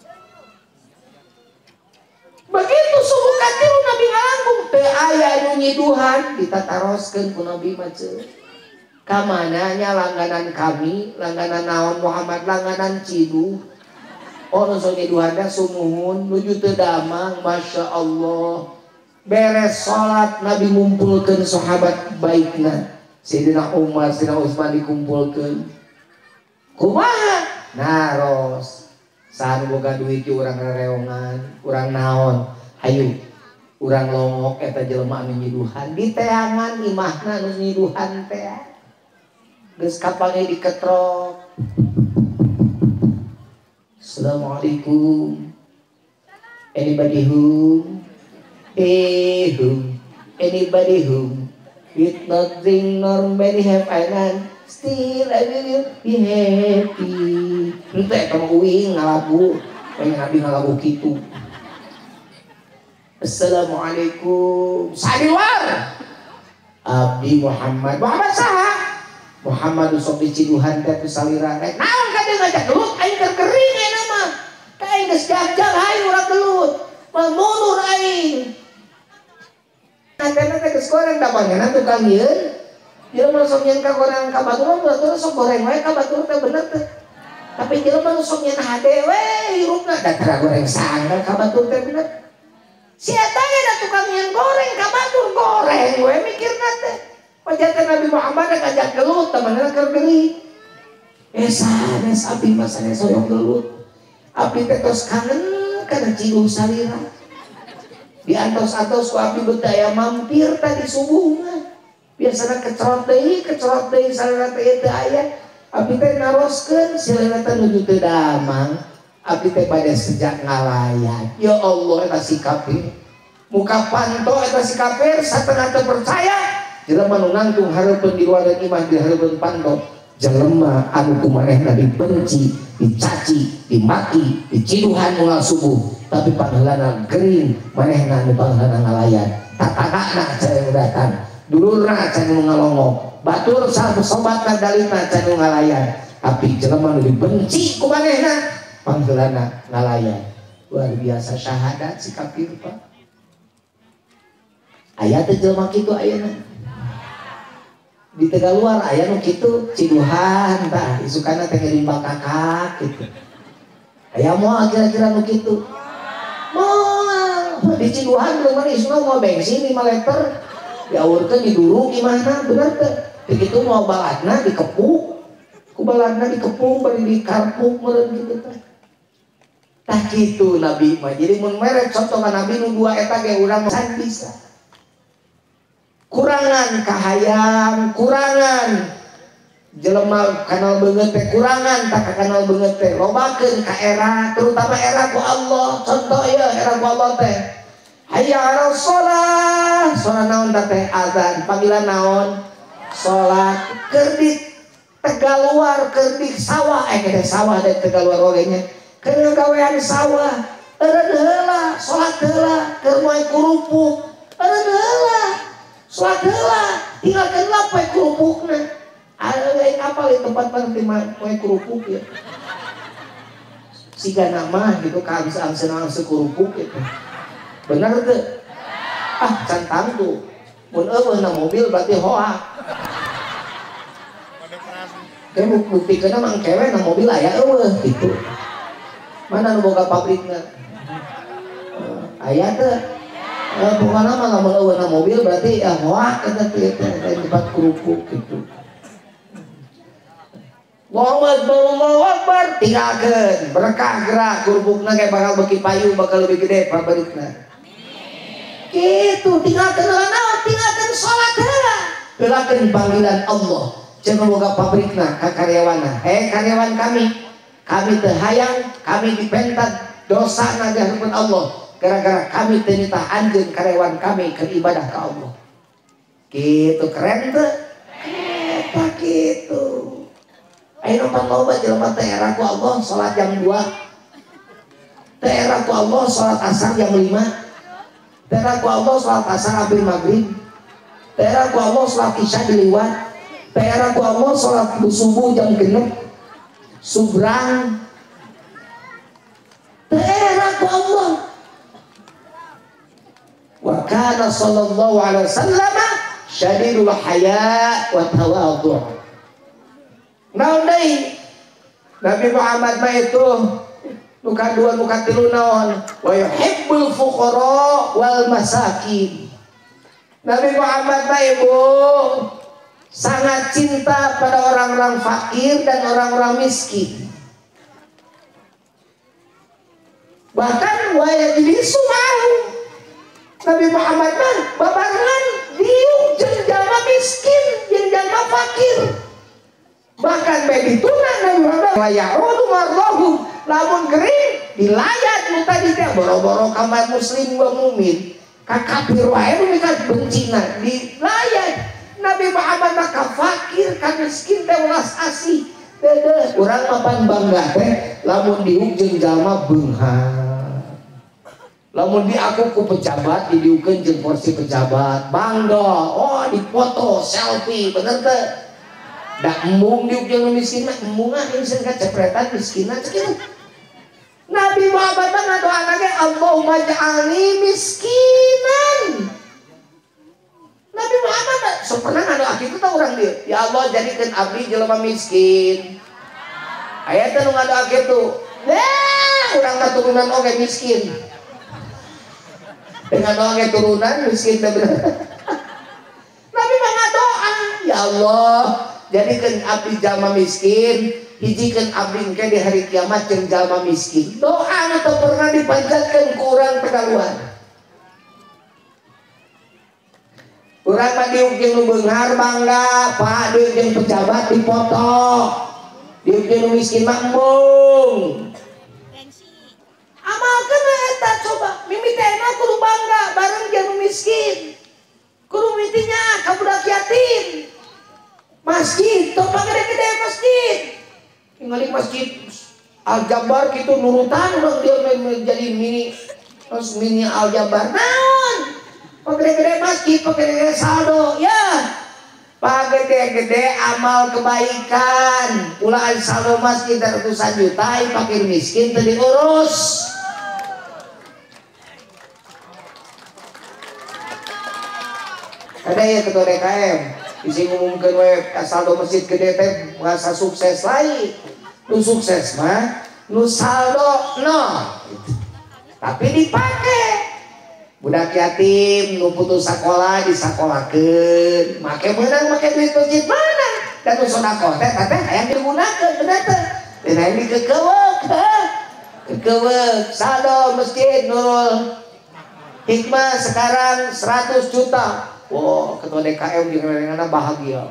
Begitu subuh katilu Nabi ngalangkung teu aya nu nyiduhan ditataroskeun ku Nabi mah ceuk. Kamana nya langganan kami, langganan naon Muhammad, langganan ciduh. Oh nu nyiduhan da sumuhun nuju teu damang, masya Allah. Beres salat Nabi ngumpulkeun sahabat baikna. Sayyidina Umar, Sayyidina Utsman dikumpulkeun. Kumaha? Naros. Saan boga duit ju urang rereongan, urang naon. Hayu. Urang longok eta jelema anu nyiduhan di teangan imahna nu nyiduhan teh. Geus kapange diketrok. Assalamualaikum. Anybody home? Hey home. Anybody home? With nothing nor many have I none. Still I will be happy. Itu ya kamu uing ngalagu. Pengen Nabi ngalagu gitu. Assalamualaikum. Sadi luar. Abdi Muhammad. Muhammad saha? Muhammad usok diciduhan teh salira rek. Naon ka deui ngajak gelut aing keur kering aya mah. Ka aing geus jajal hayu urang gelut. Mundur aing. Antena teh geus goreng da pangeuna tukang yeun. Jelema sok nyen ka goreng ka batur, batur sok goreng wae ka batur teh bener teh. Tapi jelema nu sok nyen hade we hirupna da tara goreng sanggal ka batur teh bener. Si eta ge da tukang nyen goreng ka batur goreng we mikirna teh. Pajatan Nabi Muhammad ngajak gelut temanna keur geuning. Eh sanes abdi mah sanes hoyong gelut. Abdi teh tos kangen kana ciduh salira. Diantos-antos ku abdi beuteu mampir tadi subuh mah. Biasana kecerot deui, kecerot deui salira teh teu aya. Abdi teh naroskeun salira teh nuju teu damang. Abdi teh bade sejak ngalayan. Ya Allah eta si kafir. Muka panto eta si kafir satengah teu percaya. Jelema nu nangtung hareupeun di luar iman di hareupeun panto. Jelema anu kumanehna dibenci, dicaci, dimaki, diciduhan moal subuh, tapi pangheulana gering, manehna anu pangheulana ngalayan. Tatangana can datang, dulurna can ngalongok, batur sobatna dalina can ngalayan. Tapi jelema nu dibenci ku manehna, pangheulana ngalayan. Luar biasa syahadat si kafir Pak. Aya teh jelema kitu ayeuna. Di Tegaluar aya nu kitu ciduhan tah isukana teh rimba kakak gitu. Aya moal kira-kira nu kitu. Moal di ciduhan jeung mana isuna moal bensin lima liter. Diaurkeun diduruk imahna bener teh. Teh kitu moal baladna dikepuk. Ku baladna dikepung bari dikarpuk meureun kitu teh. Tah kitu Nabi mah. Jadi mun merek contohna Nabi nu dua eta ge urang san bisa. Kurangan kahayang, kurangan jelema kanal beungeut teh kurangan tak kanal beungeut teh lobakeun ka era terutama era ku Allah. Contoh ya era ku Allah teh hayya 'alas shalah, shalah naon teh azan, panggilan naon salat keur di Tegaluar keur di sawah eh ke sawah dari Tegaluar oge nya keur gawean sawah eureun heula salat heula keur moe kurupuk eureun heula salat heula tinggalkeun lah poe kurupukna. Ada lain kapal di tempat penerimaan poe kurupuk ya. Siga nama gitu kaangseun sekurupuk gitu. Bener teu? Ah can tangtu. Mun eueuh na mobil berarti hoak. Kayak buktikeun mah kewe na mobil aya eueuh gitu. Mana nu boga pabrikna? Aya teu? Eh, pokoknya mah lamun eueuh na mobil berarti ya hoak eta teh tempat kerupuk gitu. Allahu Akbar, Allahu Akbar, tinggalkeun berkah gerak kerupukna ge bakal beuki payu bakal lebih gede pabrikna. Amin. Gitu tinggalkeun naon? Tinggalkeun salat heula. Heulakeun panggilan Allah. Jangan boga pabrikna ka karyawanna. Hei karyawan kami, kami teu hayang, kami dipentat dosana di hadapan Allah. Gara-gara kami teu anjeun karyawan kami ke ibadah ke Allah. Gitu keren tuh. Eta gitu. Ayo numpang loba jelema teh era ku Allah salat jam dua. Daerah ku Allah sholat asar jam lima. Daerah ku Allah sholat asar hampir maghrib. Daerah ku Allah sholat isya diliwat. Daerah ku Allah sholat subuh jam genep. Subrang. Daerah ku Allah. Wa kana sallallahu alaihi wasallam syadidul haya wa tawadhu'. Naon deui? Nabi Muhammad mah itu nuka dua nuka tilu naon? Wa yuhibbul fuqara wal masakin. Nabi Muhammad mah ibu sangat cinta pada orang-orang fakir dan orang-orang miskin. Bahkan wa yajlisu ma'ahum. Nabi Muhammad mah babarengan diuk jeung jalma miskin, jeung jalma fakir. Bahkan bedituna Nabi Muhammad la ya'udu marrahum, lamun gering dilayat nu tadi teh boro-boro ka muslim wa mukmin. Ka kafir wae nu mika bencina dilayat. Nabi Muhammad mah ka fakir, ka miskin teh welas asih. Deudeuh urang mapan bangga teh lamun diuk jeung jalma beunghar. Lamun di aku ku pejabat didiukeun jeung porsi pejabat bangga, oh dipoto selfie bener teh. Da embung diuk jeung miskin mah embung ah sing kacepretan miskinna ceuk. Nabi Muhammad mah ngadoana ge Allahumma ja'alni miskinan. Nabi Muhammad mah sok pernah ngadoa kitu tah urang dieu. Ya Allah jadikeun abdi jelema miskin. Aya teh nu ngadoa kitu. Dah urang mah turunan oge miskin. Dengan doa turunan miskin bener. Nabi mah ngadoa, ya Allah, jadikan abdi jalma miskin, hijikeun abdi engke di hari kiamat jeung jalma miskin. Doa anu teu pernah dipanjatkeun ku urang pedaluan. Urang mah diuk jeung nu beunghar bangga, Pak, diuk jeung pejabat dipoto. Diuk jeung nu miskin mah embung. Amalkeun eta coba, mimitena kudu bangga bareng jeung miskin. Kudu mitinya ka budak yatim. Masjid, tong gede-gede masjid. Ningali masjid Al-Jabar kitu nurutan urang dia jadi mini terus mini Al-Jabar. Naon? Gede-gede masjid, gede-gede saldo, ya. Pak gede-gede amal kebaikan. Ulah saldo masjid ratusan juta, fakir miskin teu diurus. Ada ya ketua D K M isi ngumumkeun we saldo masjid gede teh merasa sukses lain. Nu sukses mah nu saldo nol. Tapi dipake. Budak yatim nu putus sakola disakolahkeun. Make meunang make duit masjid mana? Dan nu sedekah teh teh hayang digunakeun bener teh. Dan hayang dikekeuweuk. Kekeuweuk saldo masjid nol. Hikmah sekarang seratus juta. Wow, ketua D K M dengan bahagia.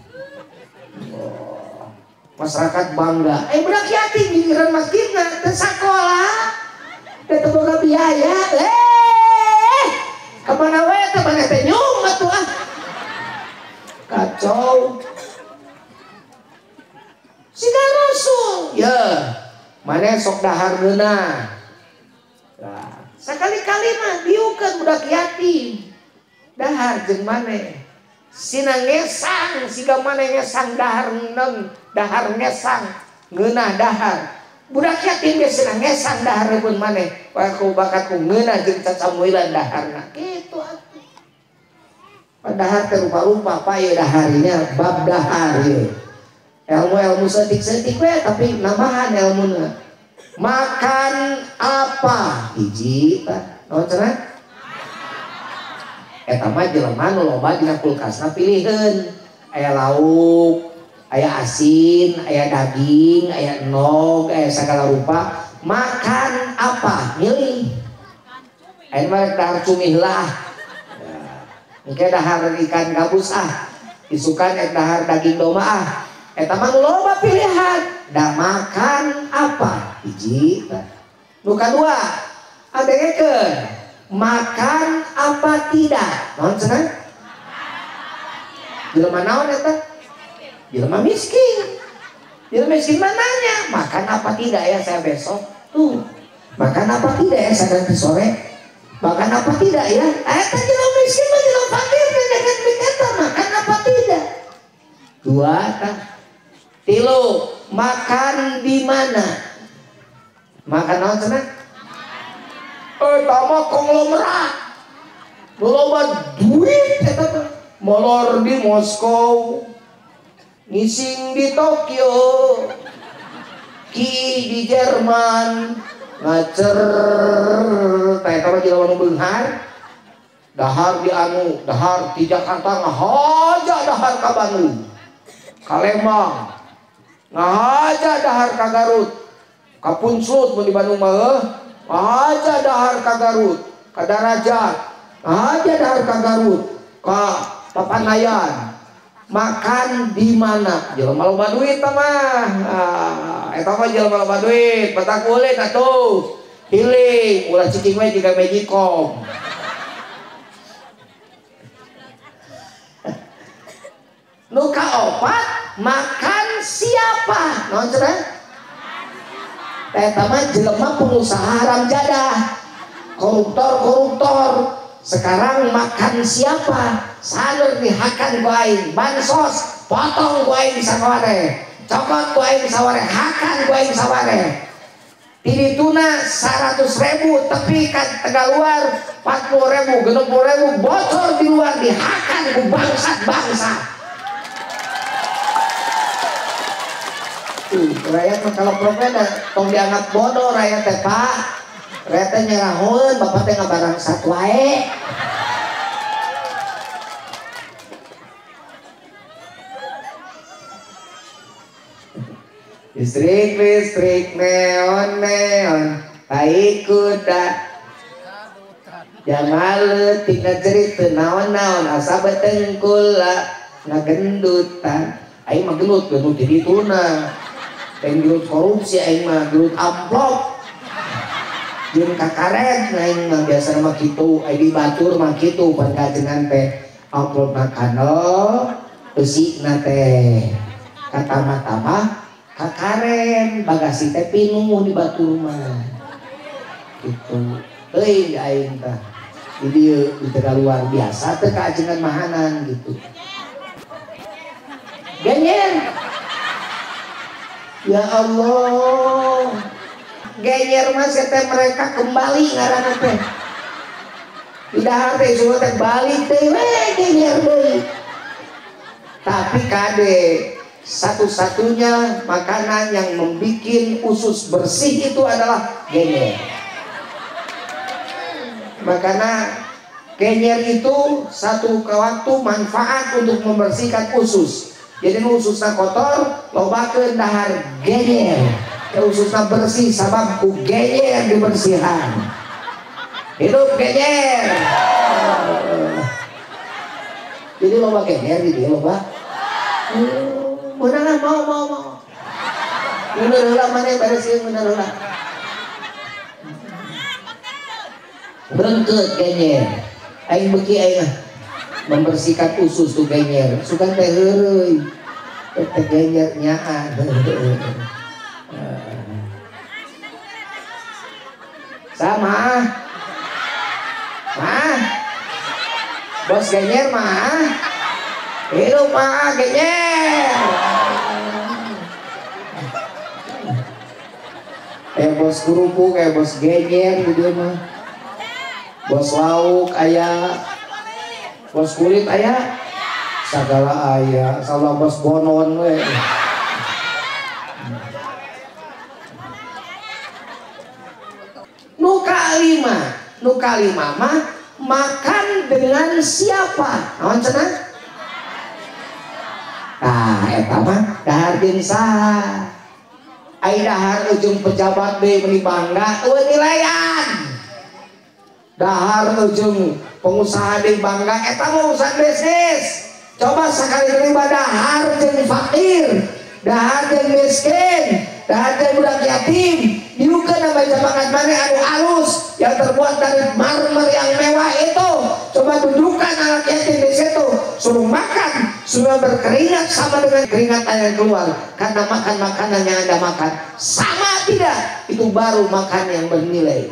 Wow, masyarakat bangga. Eh budak yatim giliran masjidna teu sakola, teu teu boga biaya. Eh, kemana we teh maneh teh nyung atuh ah. Kacau. Siga Rasul, ya. Maneh sok dahar geunah. Nah, sakali-kali mah diukeun budak yatim. Dahar jeung maneh sina ngesang siga maneh ngesang dahar neng dahar ngesang ngeunah dahar budak yatim ge sina ngesang dahar reupun maneh aku bakatku ngeunah jeung cacamuilan daharna kitu atuh padahar teh rupa-rupa pa ieu daharinya bab dahar ieu ilmu-ilmu seutik-seutik we tapi nambahan ilmuna makan apa hiji tah naon cenah eta mah jelema nu loba dina kulkasna pilieun aya lauk aya asin aya daging aya enog aya sagala rupa makan apa milih aya mah dahar cumi heula engke dahar ikan gabus ah isukan eta dahar daging domba ah eta mah nu loba pilihan da makan apa hiji nu kadua adengekeun makan apa tidak? Naon cenah? Jelema naon eta? Jelema miskin. Jelema miskin mah nanya, makan apa tidak ya saya besok? Tuh. Makan apa tidak ya sadar di sore? Makan apa tidak ya? Eh kan jelas miskin mah jelas fakir dengan miketa makan apa tidak? Dua tak. Tilu makan di mana? Makan apa sana? Eh tama konglomerat. Loba duit eta molor di Moskow, ngising di Tokyo, ki di Jerman, ngacer teh eta mah jelema beunghar. Dahar di anu, dahar di Jakarta ngahaja dahar ka Bandung, ka Lembang, ngahaja dahar ka Garut, ka Punsut mun di Bandung mah, ngahaja dahar ka Garut, ka Darajat. Aja dahar ka Garut, ka Papanayan. Makan di mana? Jelema loba duit tah mah. Ah, eta mah jelema loba duit, batak ulin atuh. Hiling, ulah cicing we jiga Magicom. Nu kaopat, makan siapa? Naon cenah? Eta mah jelema pengusaha haram jadah. Koruptor-koruptor. Sekarang makan siapa? Salur dihakan ku aing, bansos potong ku aing saware, cokot ku aing saware, hakan ku aing saware. Tidituna seratus ribu tapi kan tengah luar empat puluh ribu, genep puluh ribu bocor di luar dihakan ku bangsat-bangsa. Tuh, rakyat kalau problem tong dianggap bodoh rakyat teh Pak. Rete nyerahun, bapak teh ngabarang satu wae. Listrik listrik neon neon, tai kuda. Jangan lu tinggal cerita naon naon, asa betengkula ngagendutan. Aing mah gelut gelut jadi tuna. Aing gelut korupsi, aing mah gelut amplop. Jeung kakaret lain mah biasa mah kitu, ai batur mah kitu pangajengan teh amplop makano beusina teh katama-tama kakaren bagasi teh pinuh di batur mah kitu euy aing tah di dieu di teu luar biasa teh kaajengan mahanan gitu genyer ya Allah genyer mas teh mereka kembali ngaranna teh. Tidak teh suruh teh balik teh we genyer deui. Tapi kade satu-satunya makanan yang membikin usus bersih itu adalah genyer. Makanya genyer itu satu waktu manfaat untuk membersihkan usus. Jadi ususna kotor, lobakeun dahar genyer. Ususnya bersih sabab ku genyer dibersihan. Hidup genyer. Jadi loba genyer di dia loba. Beneran mau mau mau. Bener heula maneh beresin bener heula. Berengkeut genyer. Aing beuki aing membersihkan usus tuh genyer. Sugan teh heureuy. Teh genyer nyaan. Sama mah bos genyer mah hidup mah genyer eh bos kerupuk eh bos genyer gitu mah bos lauk aya bos kulit aya segala aya salah bos bonon we. Nuka lima, nuka lima mah makan dengan siapa? Naon cenah? Nah, eta mah dahar jeung saha? Ai dahar ujung pejabat deui meuni bangga eueuh nilaian. Dahar ujung pengusaha deui bangga eta mah urusan bisnis. Coba sakali terima dahar jeung fakir, dahar jeung miskin, dahar jeung budak yatim. Diukeun nama jambangan mana anu alus yang terbuat dari marmer yang mewah itu. Coba tunjukkan anak yatim di situ, suruh makan, Semua berkeringat sama dengan keringat yang keluar karena makan makanan yang Anda makan. Sama tidak? Itu baru makan yang bernilai.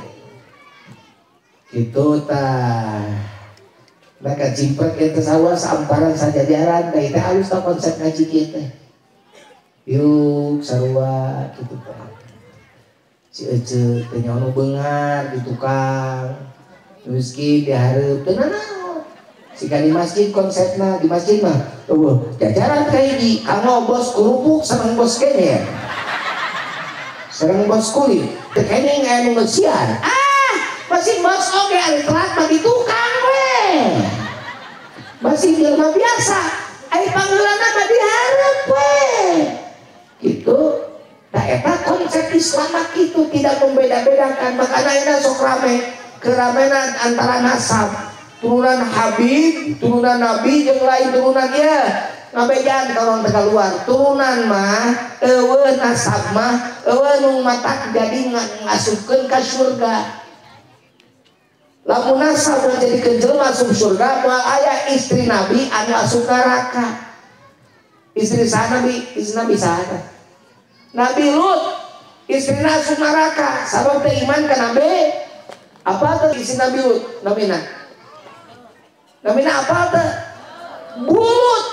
Gitu tah. Maka cimpret kita sawah seamparan saja jalan. Kita harus tahu konsep ngaji kita. Yuk sarua gitu tah. Si Ece tanya nu beungar di tukang. Miskin dihareup teu naon. Jika di masjid konsepnya di masjid mah tuh jajaran kayak di kamu bos kerupuk sareng bos kene sareng bos kulit tekene anu ngesian ah masih bos oge ari telat mah di tukang we masih jelema biasa ai pangeulana mah dihareup we gitu. Nah eta konsep Islam itu tidak membeda-bedakan. Makanya ini sok rame keramenan antara nasab turunan Habib, turunan Nabi, yang lain turunan ya ngabejaan kalau mereka luar turunan mah eueuh nasab mah eueuh nu matak jadi ngasupkeun ka surga. Lamun nasab jadi jelema asup surga moal aya istri Nabi anu asup neraka. Istri sah Nabi, istri Nabi sah Nabi Lut, istrina asup neraka sabab teu iman ka Nabi. Apa tuh istri Nabi Lut? Namina Namina apa tuh? Bulut.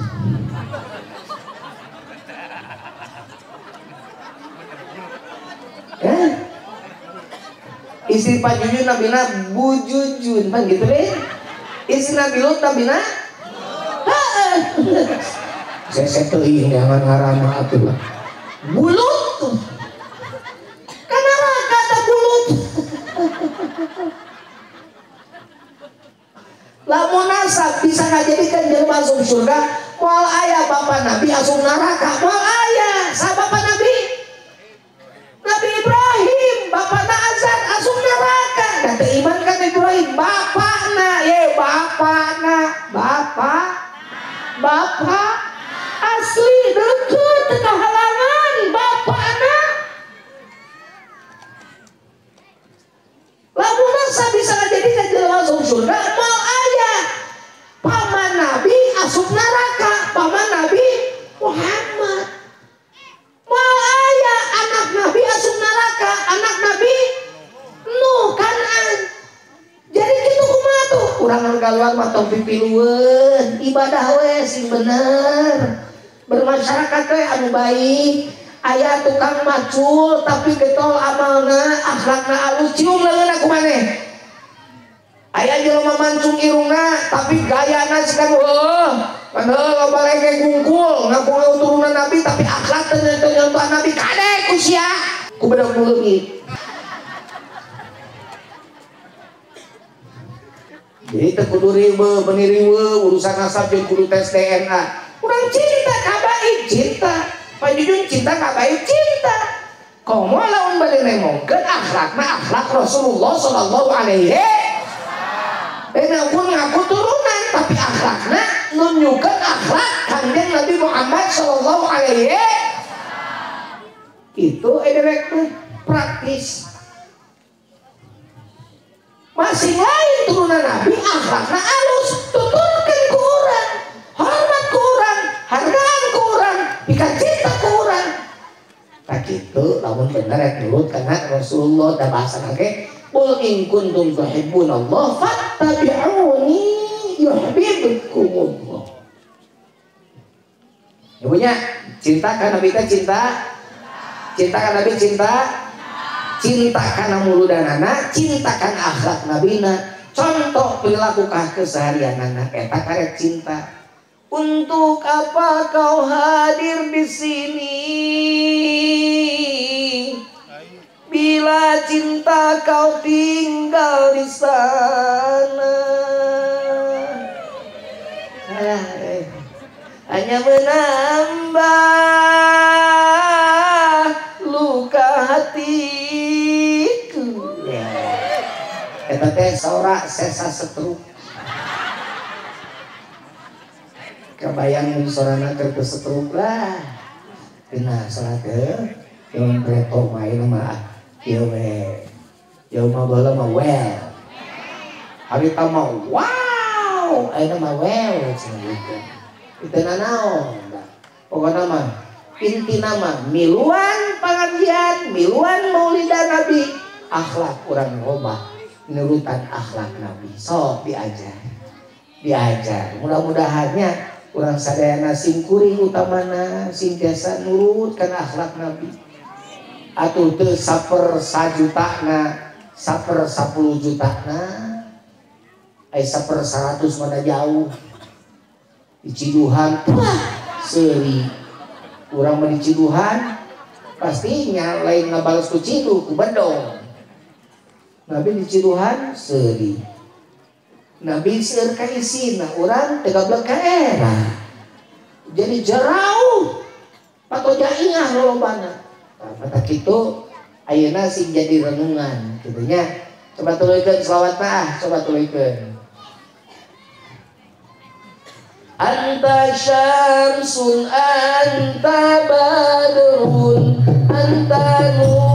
Eh? Istri Pak Jujun namina Bu Jujun, kan gitu deh. Istri Nabi Lut namina saya setelin jangan ngarana atuh. Bulut. Kenapa kata bulut? Lamun nasab bisa ngajadikan jelema asup surga, moal aya bapak Nabi asup neraka, moal aya sa bapak Nabi. Nabi Ibrahim, bapakna azan asup neraka. Da teu iman kan Ibrahim, bapakna, ye bapakna, bapak, bapak asli deukeut teu kahalangan bapakna. Lamun nasab bisa ngajadikan jelema asup surga, moal paman Nabi asup neraka, paman Nabi Muhammad. Mau aya anak Nabi asup neraka, anak Nabi Nuh Kan'an. Jadi kitu kumaha tuh? Urang anu kaluar mah tong pipilueun, ibadah we sing bener. Bermasyarakat we anu baik. Aya tukang macul tapi getol amalna, akhlakna alus, cium leungeunna kumaneh. Aya jelema mancung irungna tapi gayana sikan weuh padahal loba lege gungkul ngaku turunan Nabi tapi akhlak teu nyontoh Nabi kadek ku sia ku budak leungit. Jadi teu kudu riweuh beuni riweuh urusan nasab jeung kudu tes D N A. Urang cinta ka baik cinta, Pak Jujun cinta ka baik cinta. Komo lamun bade nemongkeun akhlakna akhlak Rasulullah sallallahu alaihi pun ngaku turunan tapi akhlaknya nunjukkan akhlak kanjeng Nabi Muhammad Shallallahu Alaihi itu efektif praktis. Masing lain turunan Nabi akhlaknya halus, tuturkan ke orang, hormat ke orang, hargaan ke orang, ikan cinta ke orang. Tak gitu, namun benar ya nurut karena Rasulullah dah bahasa nake. Qul in kuntum tuhibbunallah fattabi'uni yuhibbukumullah. Ya punya cinta kan Nabi kita cinta, cinta kan Nabi cinta, cinta karena muludanana, cinta kan akhlak Nabina. Contoh perilaku kah keseharian anak eta karek cinta. Untuk apa kau hadir di sini? Bila cinta kau tinggal di sana, hanya menambah luka hatiku. Eta teh saura sesa setruk. Kebayang sorana keur setruk lah. Kena salat yang kreto main mah. Yo we, yo mah bala mah well, hari ta mah wow, ayeuna mah well cenah gitu. Itu nanaon. Pokoknya mah inti nama miluan pengajian, miluan maulidan Nabi, akhlak orang robah, nurutan akhlak Nabi. Sok diajar, diajar. Mudah-mudahannya orang sadayana sing kuring utamana sing biasa nurut kan akhlak Nabi. Atuh teu saper sajutana, saper sepuluh jutana, ai saper seratus mana jauh. Di Ciduhan, wah, seri. Urang mah di Ciduhan, pastinya lain ngabalas ku Cidu, ku Bandung. Nabi di Ciduhan, seri. Nabi seur ka isina, urang teu gablek ka era. Jadi jauh, patoja ingah lolobana. Nah, mata kitu ayeuna sing jadi renungan kitu nya. Coba tuluykeun selawat mah, coba tuluykeun. Anta syamsun anta badrun anta nur